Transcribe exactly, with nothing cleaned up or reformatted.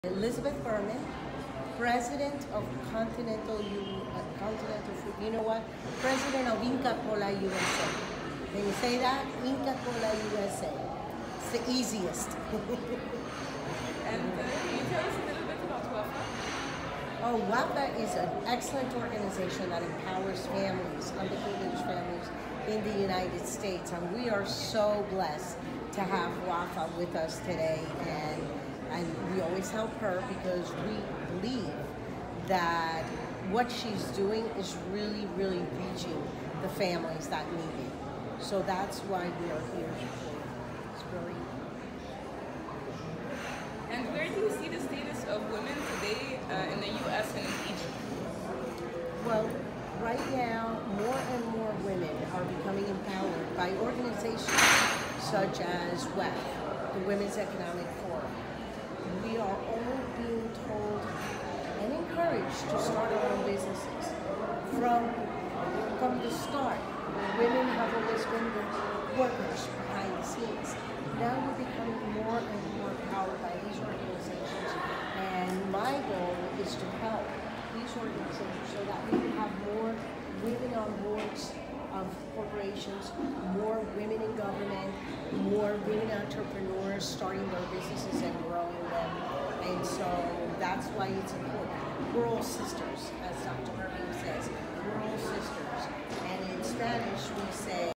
Elizabeth Berman, President of Continental U, uh, Continental Food. You know what? President of Inca Cola U S A. Can you say that? Inca Cola U S A. It's the easiest. And uh, can you tell us a little bit about W A F A? Oh, W A F A A is an excellent organization that empowers families, underprivileged families in the United States, and we are so blessed to have W A F A A with us today. And And we always help her because we believe that what she's doing is really, really reaching the families that need it. So that's why we are here for you. It's really. And where do you see the status of women today uh, in the U S and in Egypt? Well, right now, more and more women are becoming empowered by organizations such as W E F, the Women's Economic Forum. We are all being told and encouraged to start our own businesses. From, from the start, women have always been the workers behind the scenes. Now we're becoming more and more empowered by these organizations, and my goal is to help these organizations so that we can have more women on boards of corporations, more women in government, more women entrepreneurs starting their businesses and growing them. And so that's why it's important. We're all sisters, as Doctor Irving says. We're all sisters. And in Spanish we say,